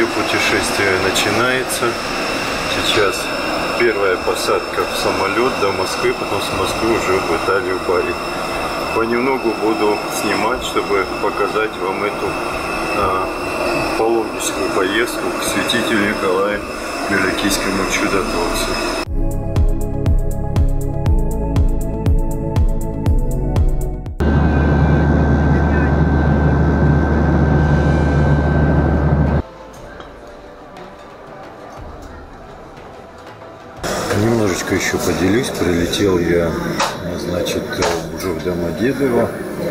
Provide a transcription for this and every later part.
мое путешествие начинается. Сейчас первая посадка в самолет до Москвы, потом с Москвы уже в Италию, в Бари. Понемногу буду снимать, чтобы показать вам эту паломническую поездку к святителю Николаю Великийскому чудотворцу. Немножечко еще поделюсь. Прилетел я, значит, уже в Домодедово.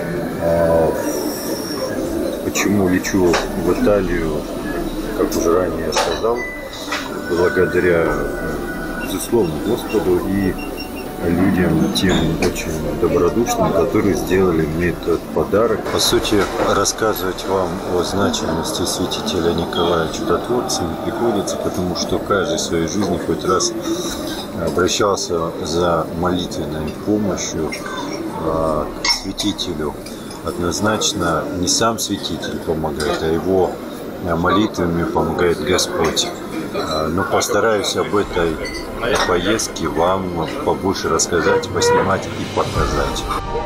Почему лечу в Италию, как уже ранее сказал, благодаря, безусловно, Господу и людям, тем очень добродушным, которые сделали мне этот подарок. По сути, рассказывать вам о значимости святителя Николая Чудотворца не приходится, потому что каждый в своей жизни хоть раз обращался за молитвенной помощью к святителю. Однозначно не сам святитель помогает, а его молитвами помогает Господь. Но постараюсь об этой поездке вам побольше рассказать, поснимать и показать.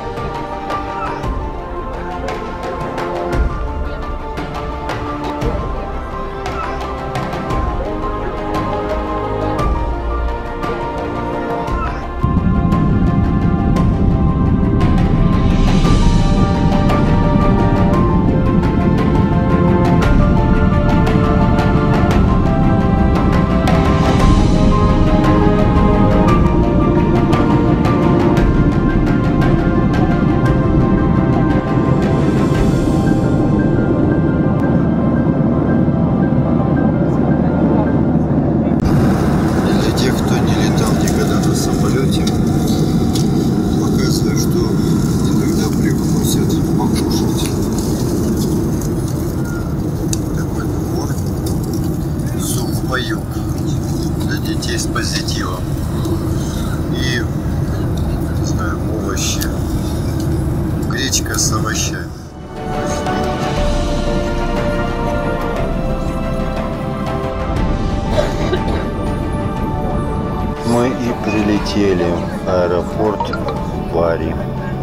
Для детей с позитивом и, не знаю, овощи, гречка с овощами. Мы и прилетели в аэропорт Бари.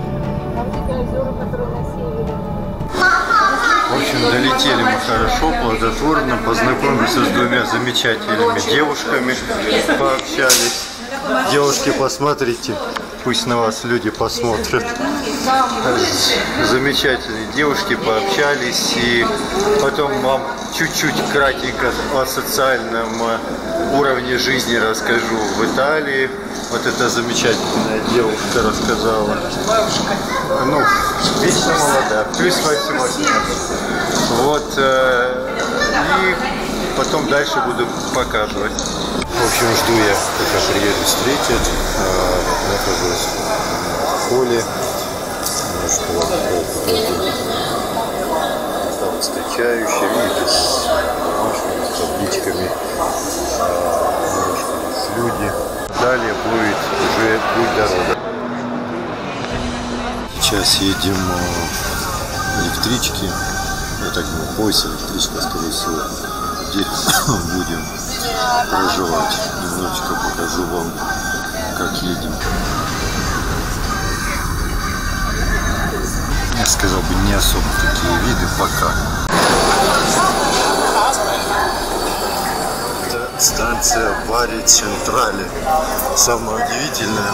В общем, долетели мы хорошо, плодотворно, познакомились с двумя замечательными девушками, пообщались. Девушки, посмотрите, пусть на вас люди посмотрят. Замечательные девушки, пообщались, и потом вам чуть-чуть кратенько о социальном уровне жизни расскажу в Италии. Вот эта замечательная девушка рассказала. Ну, вечно молодая, плюс 18. Вот, и потом дальше буду показывать. В общем, жду я, пока приедут, встретят. Нахожусь в холле. Немножко вам покажу. Там встречающие, видите, с бумажками, с табличками. Люди. Далее будет уже путь дорога. Сейчас едем в электричке. Я так думаю, поезд, электричка, скорее всего. Здесь будем проживать. Немножечко покажу вам, как едем. Я сказал бы, не особо такие виды пока. Это станция Бари Централе. Самое удивительное,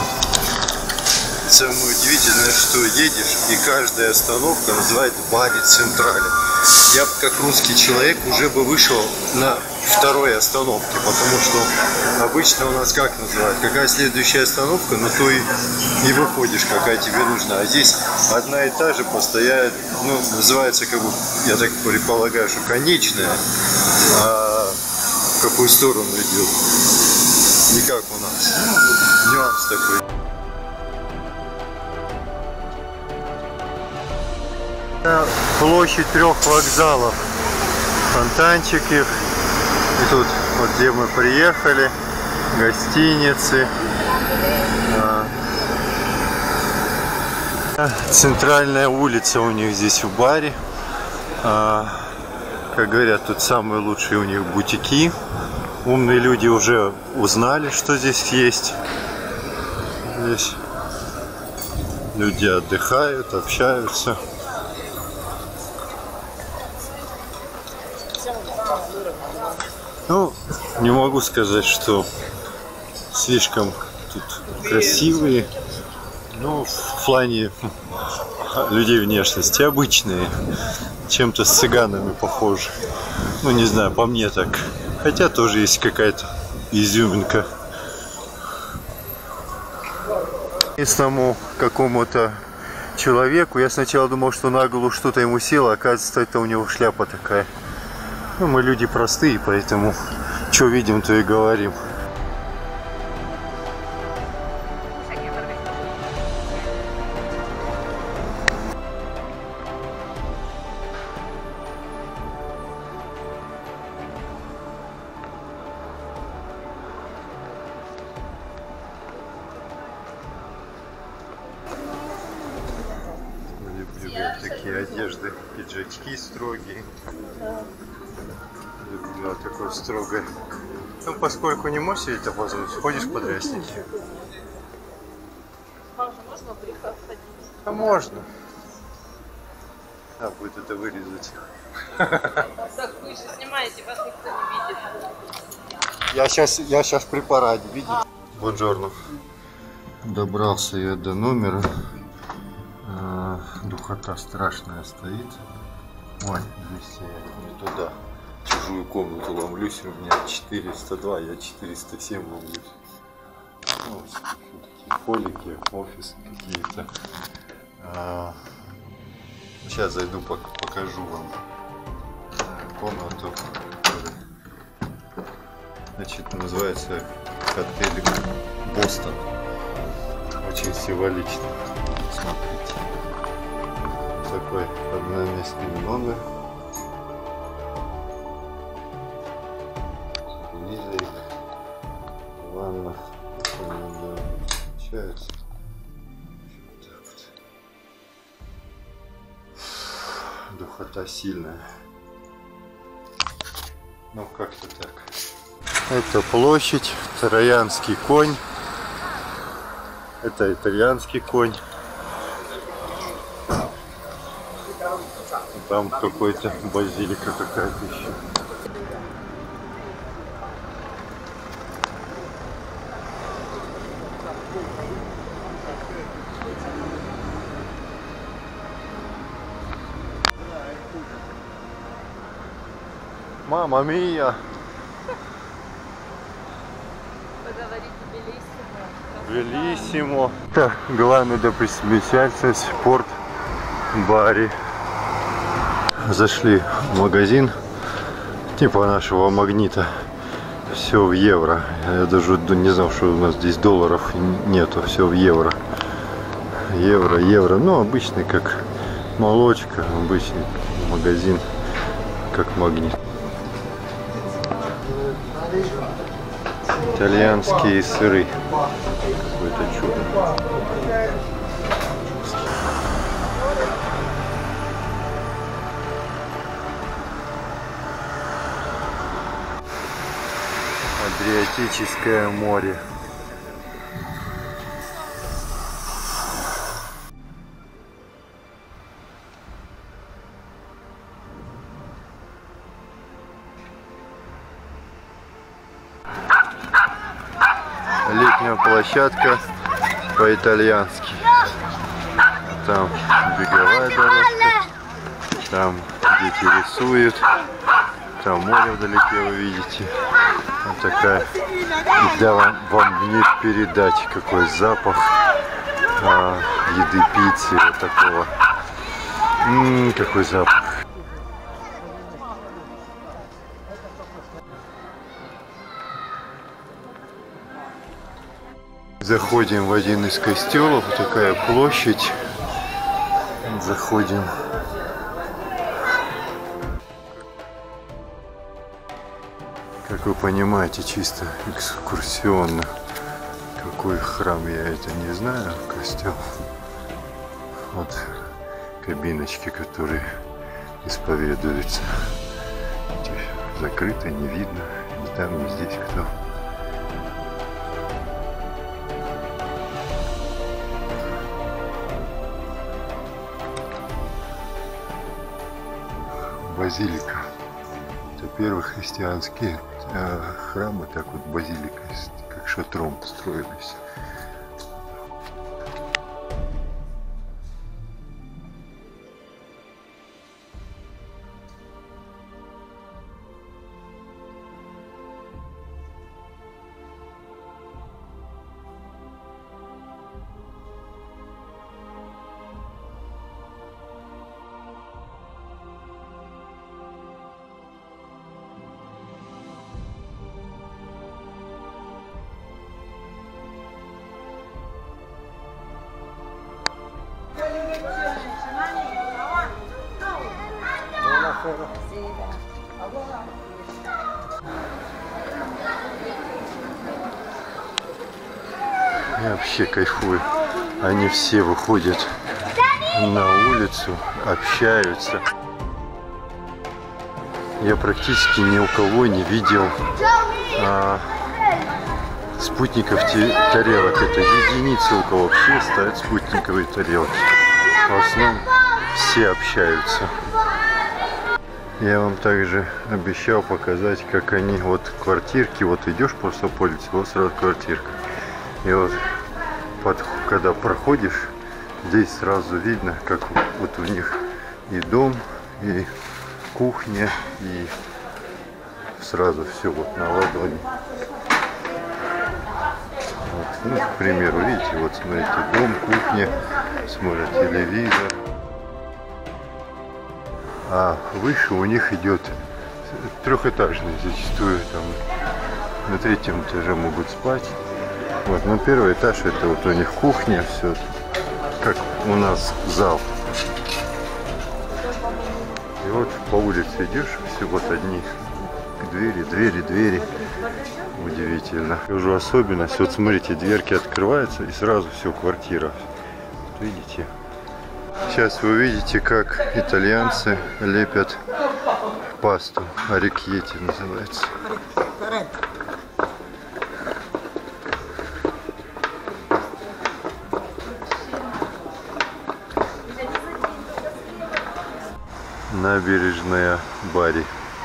что едешь, и каждая остановка называется Бари Централе. Я как русский человек уже бы вышел на второй остановке, потому что обычно у нас как называют, какая следующая остановка, но то и выходишь, какая тебе нужна. А здесь одна и та же постоянно, ну, называется, как бы, я так предполагаю, что конечная, а в какую сторону идет, не как у нас. Нюанс такой. Площадь 3 вокзалов, фонтанчики, и тут вот где мы приехали, гостиницы, центральная улица у них здесь в Бари, Как говорят, тут самые лучшие у них бутики. Умные люди уже узнали, что здесь есть. Здесь люди отдыхают, общаются. Ну, не могу сказать, что слишком тут красивые. Ну, в плане людей внешности обычные. Чем-то с цыганами похожи. Ну, не знаю, по мне так. Хотя тоже есть какая-то изюминка. Местному какому-то человеку, я сначала думал, что на голову что-то ему село, оказывается, это у него шляпа такая. Ну, мы люди простые, поэтому что видим, то и говорим. Такие одежды, пиджачки строгие. Люблю такое строгое. Ну, поскольку не можешь себе это позволить, ходишь в подрясники. Можно в брюках ходить? А можно. А, будет это вырезать. Так вы же снимаете, вас никто не видит. Я сейчас при параде, видите? Бонжорно. Добрался я до номера. Духота страшная стоит. Ой, здесь я не туда. В чужую комнату ломлюсь. У меня 402, я 407 ломлюсь. Ну, такие полики, офисы какие-то. Сейчас зайду, покажу вам комнату. Значит, называется отель Бостон. Очень символично. Смотрите. Такой одноместный номер. Телевизор, ванна, получается. Вот так вот. Духота сильная. Ну как-то так. Это площадь, Троянский конь. Это итальянский конь. Там какой-то базилика какая-то еще. Мама мия! Поговорите белиссимо. Белиссимо. Это главная достопримечательность порт Бари. Зашли в магазин типа нашего Магнита. Все в евро. Я даже не знал, что у нас здесь долларов нету. Все в евро. Евро. Ну, обычный, как молочка. Обычный магазин, как Магнит. Итальянские сыры. Какое-то чудо. Адриатическое море. Летняя площадка по-итальянски. Там беговая дорожка. Там дети рисуют. Там море вдалеке вы видите. Вот такая. Да, вам не передать, какой запах еды, пиццы, вот такого. Какой запах. Заходим в один из костелов. Вот такая площадь. Заходим. Как вы понимаете, чисто экскурсионно. Какой храм, я это не знаю, костел. Вот кабиночки, которые исповедуются. Закрыто, не видно, ни там, ни здесь кто. Базилика. Это первый христианский храм, и так вот базилика, как шатром строились. Я вообще кайфую. Они все выходят на улицу, общаются. Я практически ни у кого не видел спутников тарелок. Это единицы, у кого вообще ставят спутниковые тарелки. В основном все общаются. Я вам также обещал показать, как они вот квартирки, вот идешь просто по улице, вот сразу квартирка. И вот когда проходишь, здесь сразу видно, как вот у них и дом, и кухня, и сразу все вот на ладони. Вот, ну, к примеру, видите, вот смотрите, дом, кухня, смотрят телевизор. А выше у них идет трехэтажный, зачастую там на третьем этаже могут спать. Вот, но первый этаж это вот у них кухня, все как у нас зал. И вот по улице идешь, все вот одни двери. Удивительно. Уже особенность, вот смотрите, дверки открываются и сразу все, квартира. Вот видите? Сейчас вы увидите, как итальянцы лепят пасту. Арикьети называется. Набережная Бари.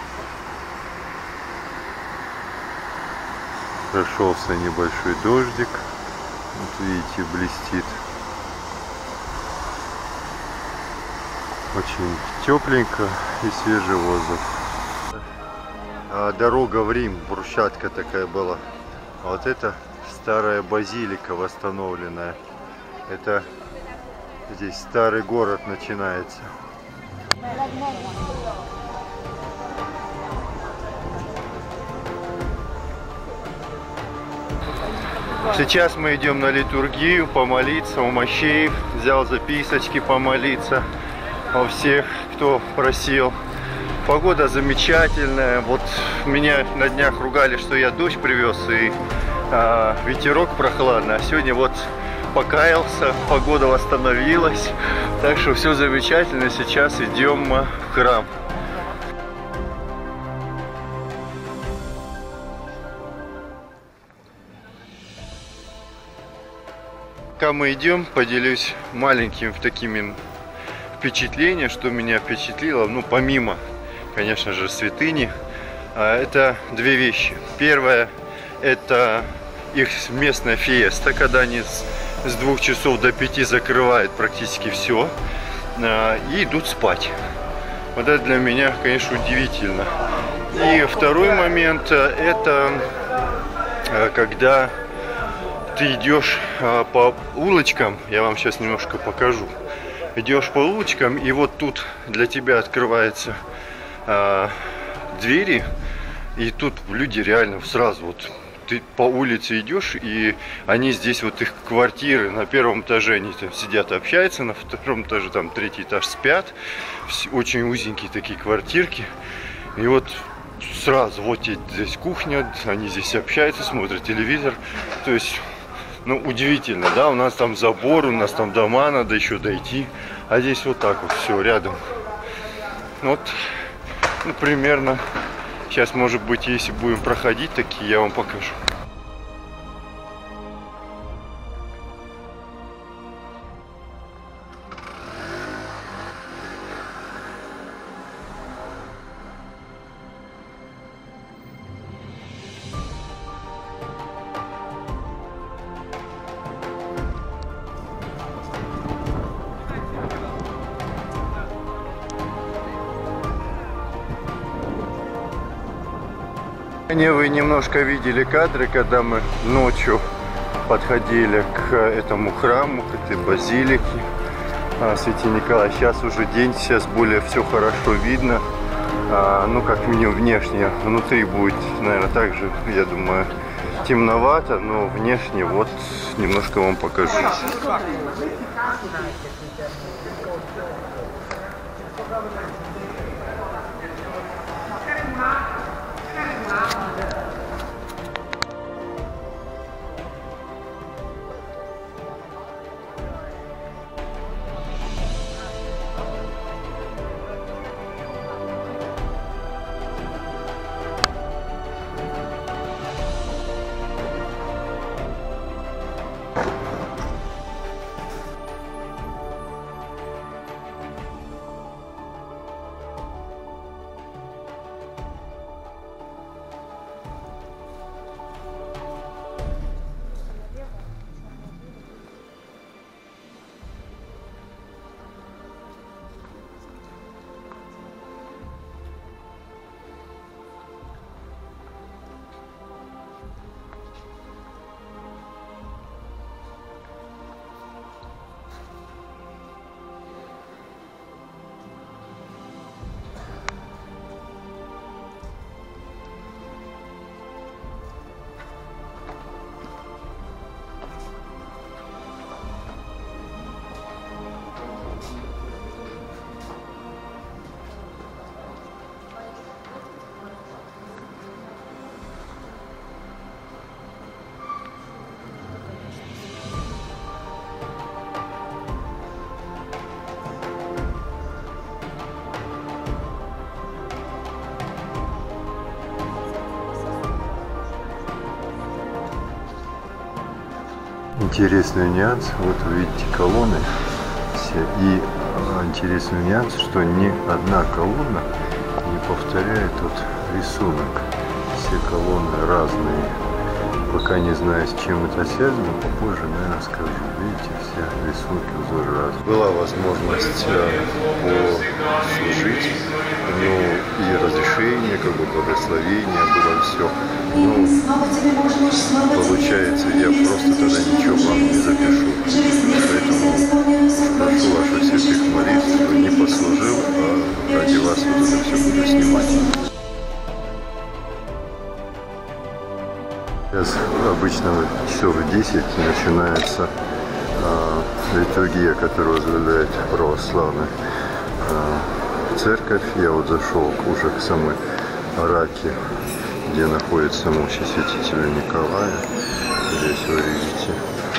Прошелся небольшой дождик. Вот видите, блестит. Очень тепленько и свежий воздух. Дорога в Рим, брусчатка такая была. А вот это старая базилика восстановленная. Это здесь старый город начинается. Сейчас мы идем на литургию помолиться у мощей. Взял записочки помолиться у всех, кто просил. Погода замечательная. Вот меня на днях ругали, что я дождь привез и ветерок прохладный. А сегодня вот покаялся, погода восстановилась. Так что все замечательно. Сейчас идем в храм. Пока мы идем, поделюсь маленькими такими впечатлениями, что меня впечатлило. Ну, помимо, конечно же, святыни, это две вещи. Первое, это их местная фиеста, когда они с 2 часов до 5 закрывают практически все и идут спать. Вот это для меня, конечно, удивительно. И второй момент, это когда ты идешь по улочкам, я вам сейчас немножко покажу. Идешь по улочкам, и вот тут для тебя открываются двери, и тут люди реально сразу вот ты по улице идешь, и они здесь вот их квартиры на первом этаже они там сидят, общаются, на втором этаже там третий этаж спят, очень узенькие такие квартирки, и вот сразу вот здесь кухня, они здесь общаются, смотрят телевизор, то есть ну, удивительно, да, у нас там забор, у нас там дома, надо еще дойти, а здесь вот так вот все рядом. Вот Ну, примерно. Сейчас, может быть, если будем проходить такие, я вам покажу. Вы немножко видели кадры, когда мы ночью подходили к этому храму, к этой базилике Святей Николая. Сейчас уже день, сейчас более все хорошо видно. Ну, как минимум внешне. Внутри будет, наверное, также, я думаю, темновато, но внешне вот немножко вам покажу. Интересный нюанс, вот вы видите колонны все, и интересный нюанс, что ни одна колонна не повторяет вот рисунок. Все колонны разные. Пока не знаю, с чем это связано, попозже, наверное, скажу. Видите, все рисунки, узоры разные. Была возможность послужить, ну и разрешение, как бы благословение было все. Ну, получается, я просто тогда ничего вам не запишу. Поэтому прошу ваших святых молитв, чтобы не послужил, а ради вас вот это все буду снимать. Сейчас обычно часов 10 начинается литургия, которую возглавляет православная церковь. Я вот зашел уже к самой раке, где находится мощь святителя Николая. Здесь вы видите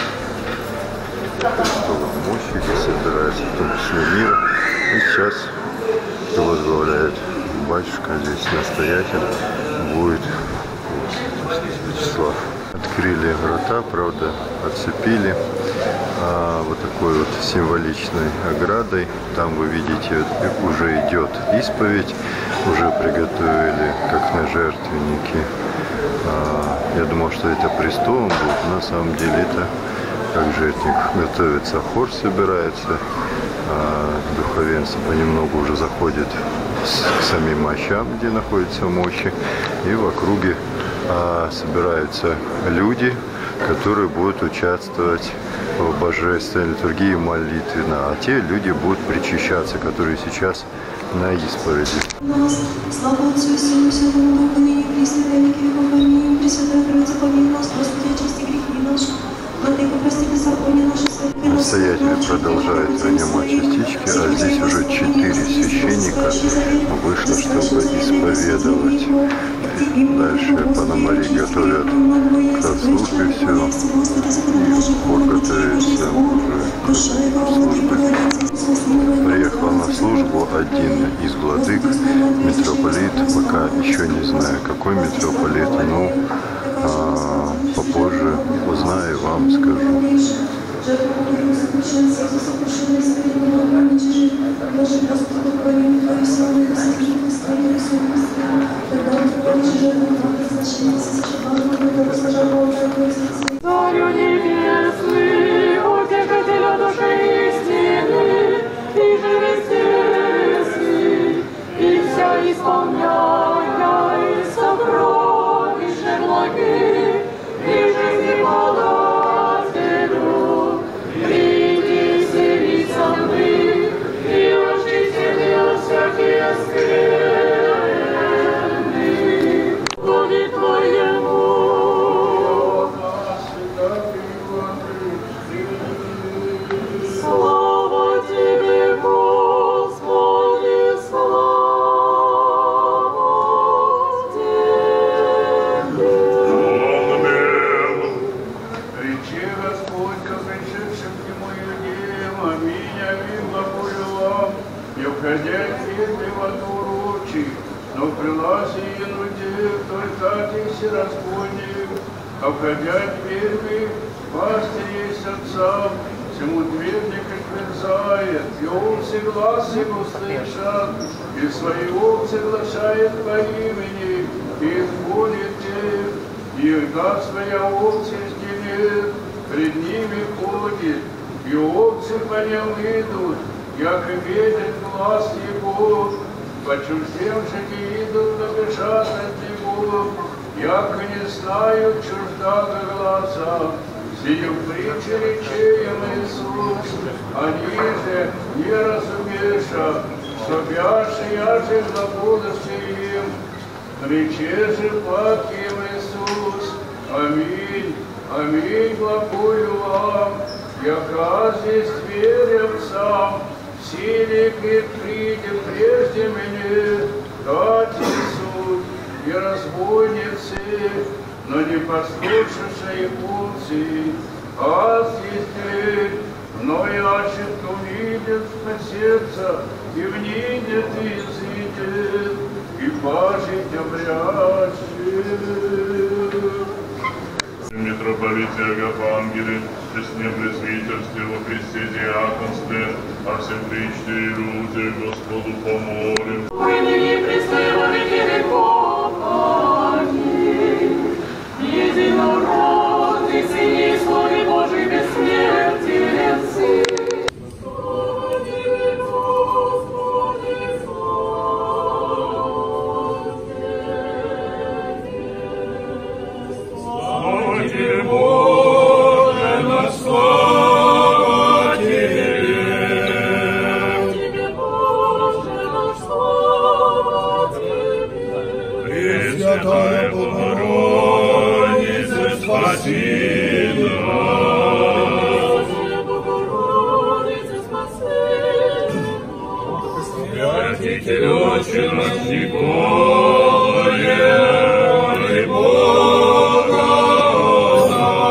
престол мощи, где собирается в том числе мира. И сейчас возглавляет батюшка, здесь настоятель будет Вячеслав. Открыли врата, правда, отцепили вот такой вот символичной оградой. Там вы видите, уже идет исповедь, уже приготовили, как на жертвеннике. Я думал, что это престолом будет, на самом деле это как жертвенник. Готовится хор, собирается, духовенство понемногу уже заходит к самим мощам, где находятся мощи, и в округе собираются люди, которые будут участвовать в божественной литургии молитвенно, а те люди будут причащаться, которые сейчас на исповеди. Слава Отцу и Сыну и Святому Духу, ныне и присно, во веки веков. Аминь. Пресвятая Троица, помилуй нас, Господи, очисти грехи наши. Владыка, прости беззаконие наши. Настоятель продолжает занимать частички, а здесь уже 4 священника вышло, чтобы исповедовать. Дальше Пономарей готовят к службе все, и хор готовится уже к службе. Приехал на службу один из владык, митрополит, пока еще не знаю, какой митрополит, но попозже узнаю, вам скажу. Царю небесный, утешителю души истины, и живи здесь, и вся исполняя сокровища благих, и жизни подателю, приди селиться мы, и очистили от всякие скверны, Боги Твоему. Слава Тебе, Господи, слава Тебе. Речи Господь, ко пришедшим к Нему иудеям, аминь, аминь, глаголю вам, и входять верьте во двор очи, но в приласе инудеев только отеси Господних, а входять верьте, пастырь есть отцам, всему дверник отверзает, и овцы глаз его слышат, и свои овцы глашает по имени, и изгонит их, и гад своя овцы сгинет, пред ними ходит, и овцы по нем идут, як и видят глаз его, почуждевшие идут, но бежат от него, як и не знают чуждага глаза. Сию притчи речеем Иисус, они же не разумеша, что бяши яже глаголоси им. Рече же пак им Иисус, аминь, аминь, глаголю вам, яка здесь верим сам, силик и придем прежде меня, дать суд и разбойницы, но не послушавшие функции, а здесь дверь, но и ошибка увидит на сердце, и внидет, и изыдет, и пажить обрящет. Митрополите Агафангеле, честне пресвитерстве во Христе диаконстве, а всем причте и люди Господу помолим. Ныне Христе во веки веков, аминь. Единородный Сыне и Слове Божий бессмертен Сын. Слава Тебе, Господи, Слава Тебе, Боже, на слава Тебе! Тебе, Боже, наш слава Тебе! Пресвятая Богородица, спаси нас! Богородица, спаси нас! Святитель Отче наш Николае, моли Бога о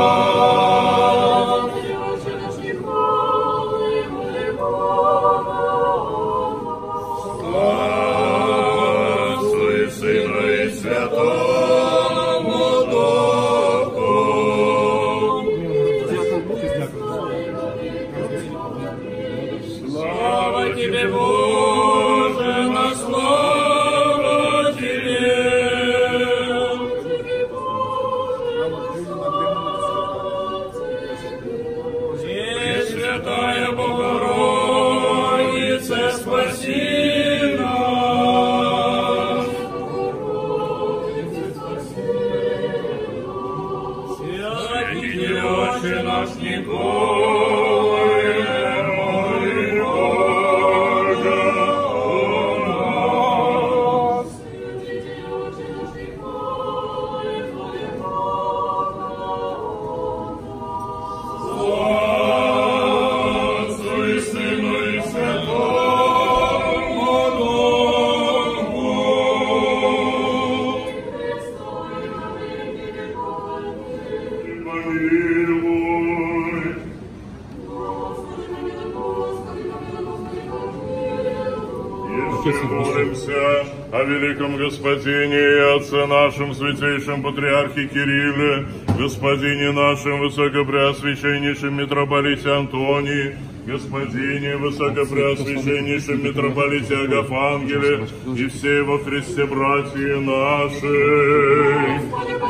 нас! Отче наш Николай, моли Бога о нас! Отцу и Сыну и Святому Духу! Слава Тебе, Боже, на слава Тебе! Пресвятая Богородица, спаси нас! Святитель Отче наш Николай, моли Бога о нас! Отцу и Сыну и Святому Духу! Помилуй! молимся о великом Господине и Отце нашем святейшем Патриархе Кирилле, Господине нашем высокопреосвященнейшем митрополите Антонии, Господине высокопреосвященнейшем митрополите Агафангеле и все во Христе братья наши.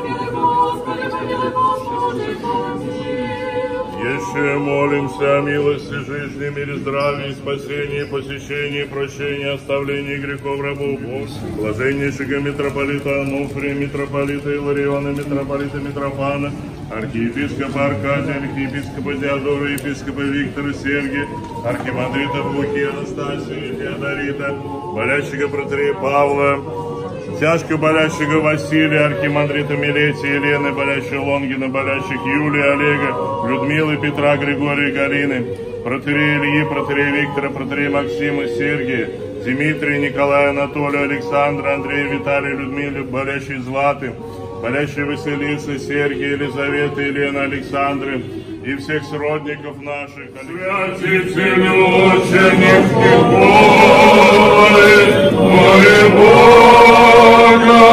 Еще молимся о милости жизни, мире, здравии, спасении, посещении, прощении, оставлении грехов рабов Бога, блаженнейшего митрополита Ануфрия, митрополита Илариона, митрополита Митрофана, архиепископа Аркадия, архиепископа Диодора, епископа Виктора, Сергия, архимандрита Луки, Анастасии, Феодорита, болящего протеерея Павла, тяжко болящего Василия, архимандрита Милетия, Елены, болящего Лонгина, болящих Юлии, Олега, Людмилы, Петра, Григория, Галины, протеерея Ильи, протеерея Виктора, протеерея Максима, Сергия, Дмитрия, Николая, Анатолия, Александра, Андрея, Виталия, Людмилы, болящей Златы, болящей Василисы, Сергия, Елизаветы, Елены, Александры и всех сродников наших. Святитель ученик Николы, моли Бога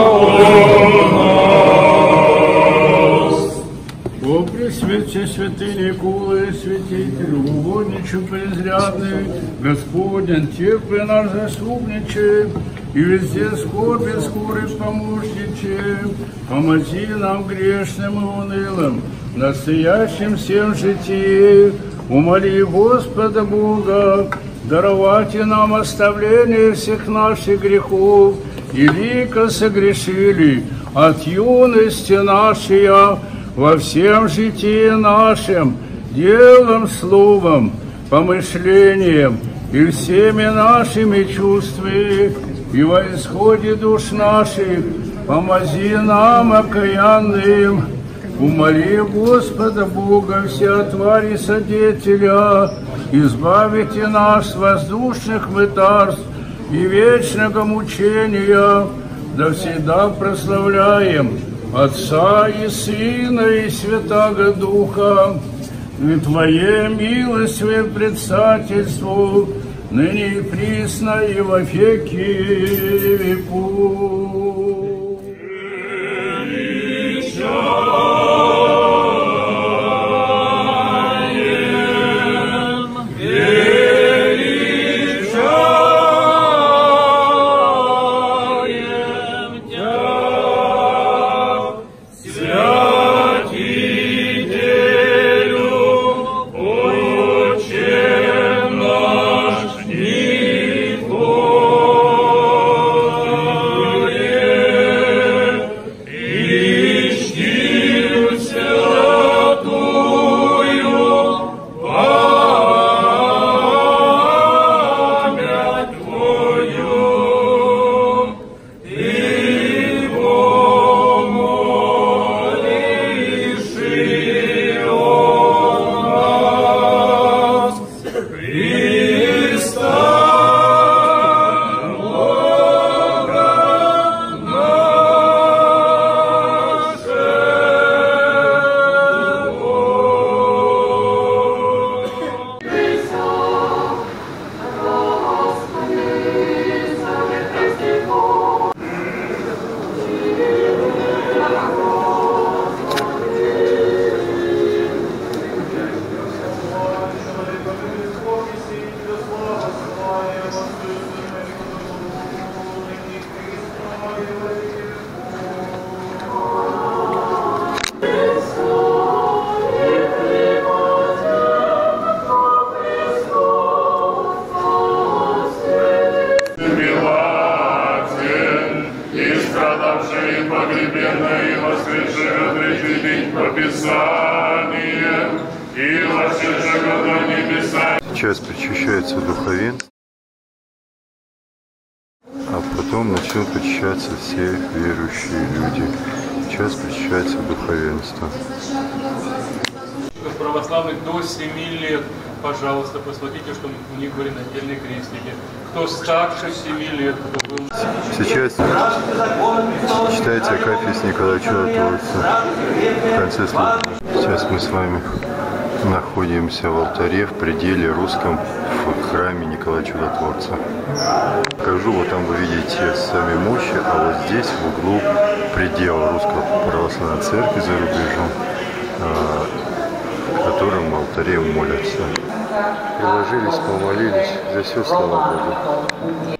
у нас. О Пресвете святый Николы, святитель, угодничу презрядный, Господень, теплый наш заступничай, и везде скорби скорый помощничай, помози нам грешным и унылым, настоящим всем житии, умоли Господа Бога, даровать нам оставление всех наших грехов, и лико согрешили от юности нашей во всем житии нашем, делом, словом, помышлением и всеми нашими чувствами, и во исходе душ наших помози нам, окаянным, умоли Господа Бога, вся твари содетеля, избавите нас воздушных мытарств и вечного мучения, да всегда прославляем Отца и Сына и Святаго Духа, и Твоей милостью предстательству, ныне и присно и во веки веков. Сейчас причащается духовенство, а потом начнут причащаться все верующие люди. Сейчас причащается духовенство. Православных до 7 лет, пожалуйста, посмотрите, что у них были нательные крестники. Кто старше 7 лет, кто был... Сейчас читайте Акафист Николая Чудотворца в конце службы. Сейчас мы с вами Находимся в алтаре в пределе русском в храме Николая Чудотворца. Покажу, вот там вы видите сами мощи, а вот здесь в углу предела Русской Православной Церкви за рубежом, в котором алтаре молятся. Приложились, помолились, за все слава Богу.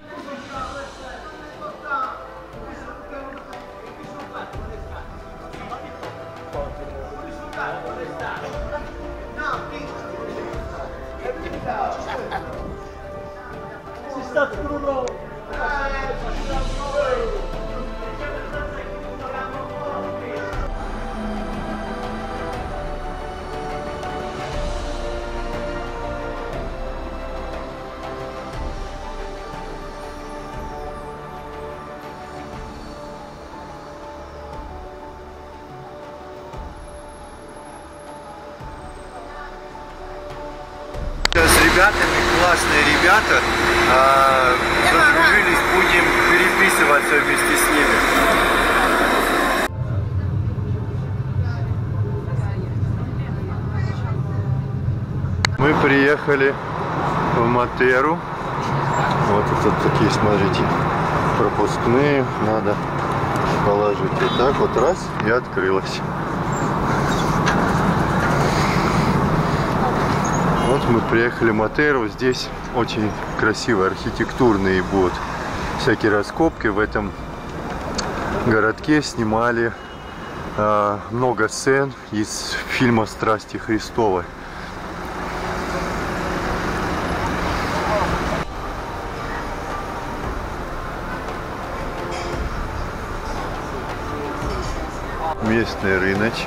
С ребятами, классные ребята, задружились, будем переписываться вместе с ними. Мы приехали в Матеру. Вот тут такие, смотрите, пропускные. Надо положить вот так вот, раз, и открылось. Вот мы приехали в Матеру. Здесь очень красивые архитектурные будут всякие раскопки. В этом городке снимали много сцен из фильма «Страсти Христовы». Местный рыночек.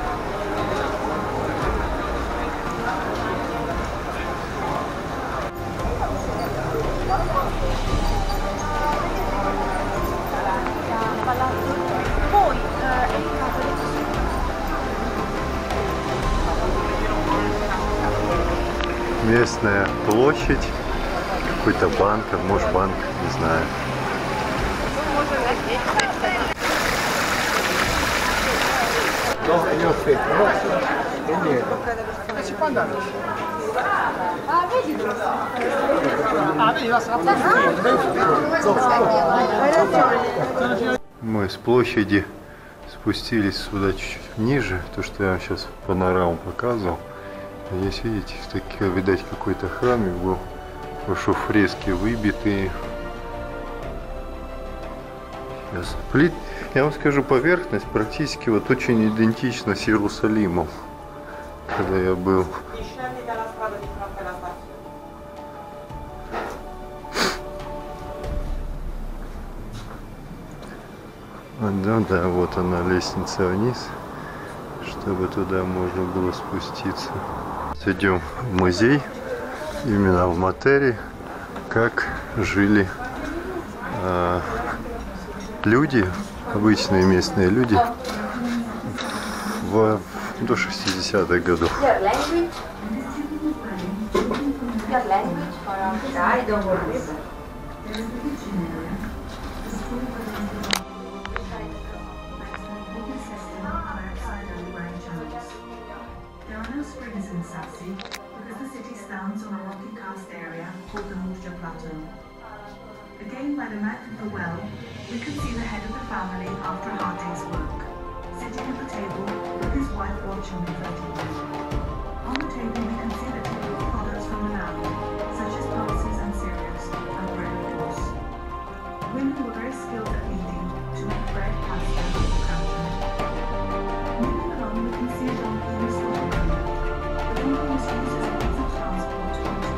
Местная площадь, какой-то банк, может банк, не знаю. Мы с площади спустились сюда чуть-чуть ниже, то что я вам сейчас панораму показывал. Здесь, видите, такие, видать, какой-то храмик был, хорошо фрески выбитые. Сейчас. Плит, я вам скажу, поверхность практически вот очень идентична с Иерусалимом, когда я был. Да, вот она, лестница вниз, чтобы туда можно было спуститься. Идем в музей, именно в Матере, как жили люди, обычные местные люди до 60-х годов. Because the city stands on a rocky karst area called the Morsja Plateau. Again, by the mouth of the well, we could see the head of the family after a hard day's work, sitting at the table with his wife watching the fertile. On the table, we can see the typical products from the land, such as pulses and cereals, and bread, of course. Women were very skilled at kneading to make bread, pasta, or crackers. Moving along, we can see a donkey in a slaughter room. The donkey was used as a means of transport to the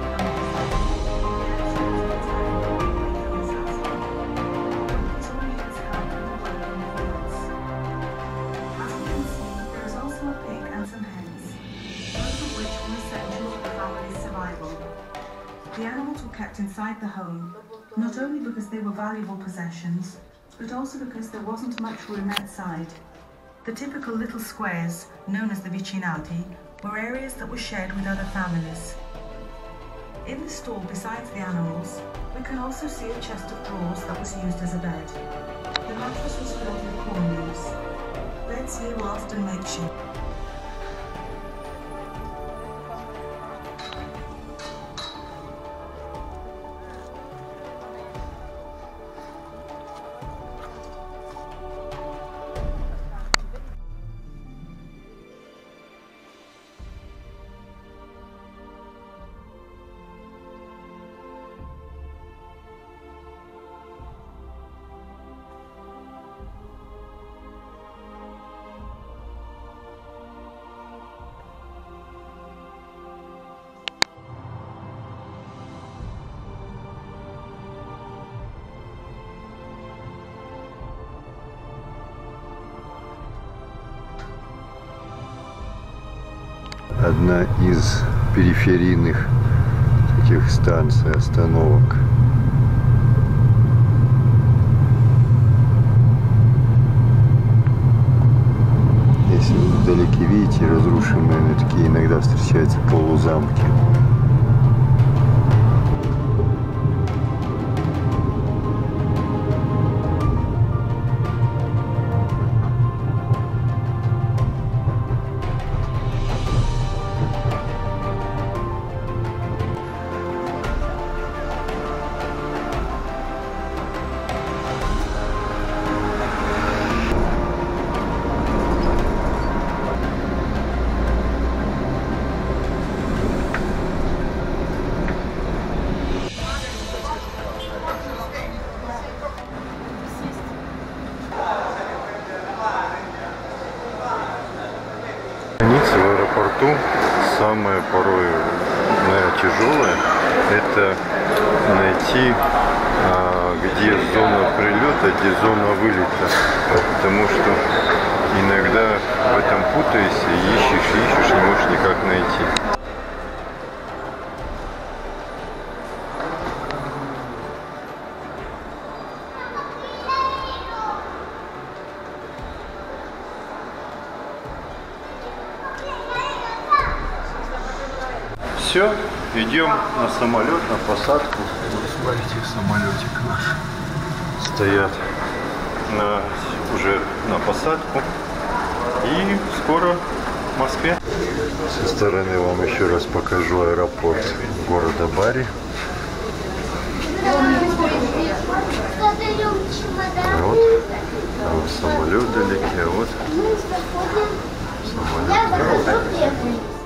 The animals were kept inside the home, not only because they were valuable possessions, but also because there wasn't much room outside. The typical little squares, known as the vicinati, were areas that were shared with other families. In the stall besides the animals, we can also see a chest of drawers that was used as a bed. The mattress was filled with corn leaves. Beds here were often makeshift. одна из периферийных таких станций, остановок. Если вы вдалеке видите, разрушенные такие иногда встречаются полузамки. В аэропорту самое порой, наверное, тяжелое — это найти, где зона прилета, где зона вылета, потому что иногда в этом путаешься, ищешь, не можешь никак найти. Все, идем на самолет, на посадку. Вот смотрите, самолетик наш стоят уже на посадку. И скоро в Москве. Со стороны вам еще раз покажу аэропорт города Бари. Вот самолет вдалеке, а вот самолет.